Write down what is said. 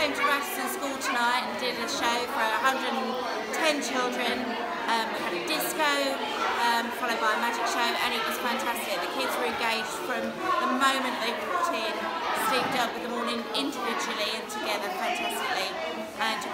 came to Rattlesdwn School tonight and did a show for 110 children. We had a disco, followed by a magic show, and it was fantastic. The kids were engaged from the moment they walked in, synced up with them all individually and together fantastically, and